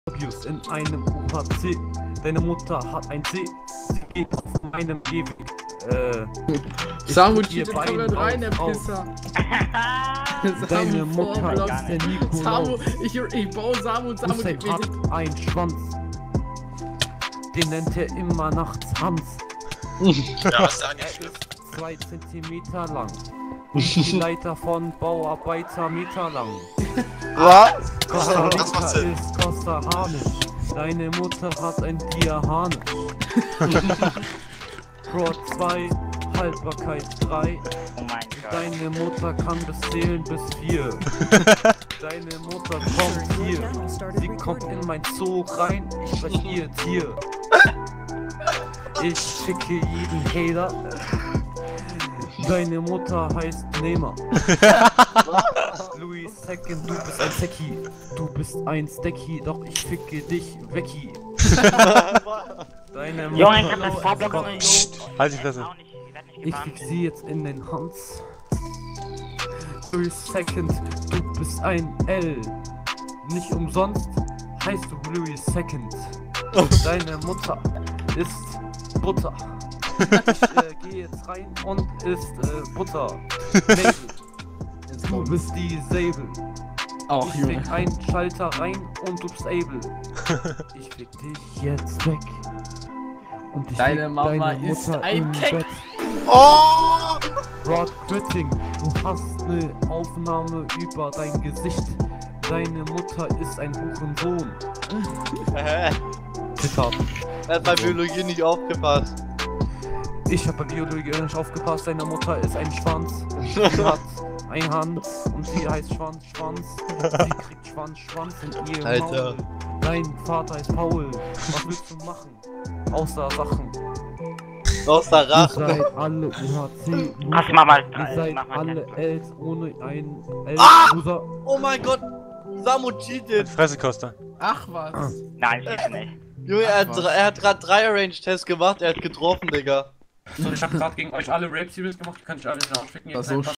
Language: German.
Abuse in einem UHC. Deine Mutter hat ein C. Sie geht auf meinem Gehweg. Samu cheatet komplett rein, der Pisser. Deine Mutter ist der Nico. Samu, ich baue Samu Hussein hat einen Schwanz. Den nennt er immer nachts Hans. Ja, was da nicht Er ist 2 Zentimeter lang. Die Leiter von Bauarbeiter Meter lang. Was? Costa Das Rica macht Sinn. ist Costa Hanisch. Deine Mutter hat ein Diahane. Pro 2, Haltbarkeit 3. Oh mein Gott. Deine Mutter kann bis zählen bis 4. Deine Mutter kommt hier. Sie kommt in mein Zoo rein. Ich spreche ihr Tier. Ich schicke jeden Hater. Deine Mutter heißt Neymar. Louis Second, du bist ein Secki. Du bist ein Stecky, doch ich ficke dich Wecki. Deine Junge, ich Mutter hab das ist Fahrblock Gott. Halt die Fresse. auch nicht. Ich werd nicht Ich gefahren. krieg sie jetzt in den Hans. Louis Second, du bist ein L. Nicht umsonst heißt du Louis Second. Deine Mutter ist Butter. Ich geh jetzt rein und isst Butter. Label. Du bist die Sable. Auch Ich Junge. krieg einen Schalter rein und du bist able. Ich krieg dich jetzt weg. Und ich Deine fick Mama deine ist Mutter ein im Keck. Bett. Oh! Broad Quitting, du hast eine Aufnahme über dein Gesicht. Deine Mutter ist ein Hurensohn. Zitat. Er hat bei Biologie nicht aufgepasst. Ich hab bei Biologie nicht aufgepasst, deine Mutter ist ein Schwanz. Sie hat eine Hand und sie heißt Schwanz. Sie kriegt Schwanz in ihr Alter. Maul. Dein Vater ist Paul. Was willst du machen? Außer Sachen. Aus der Ihr Rache. seid alle UHC. Ach, mach mal. Ihr seid Mach mal. alle Els ohne ein Ah! User. Oh mein Gott. Samu cheatet. Fresse, Costa. Ach was. Nein, ich nicht. Junge, er hat gerade 3 Arrange-Tests gemacht, er hat getroffen, Digga. So, ich hab grad gegen euch alle Rape-Series gemacht, die kann ich alle nachschicken. War so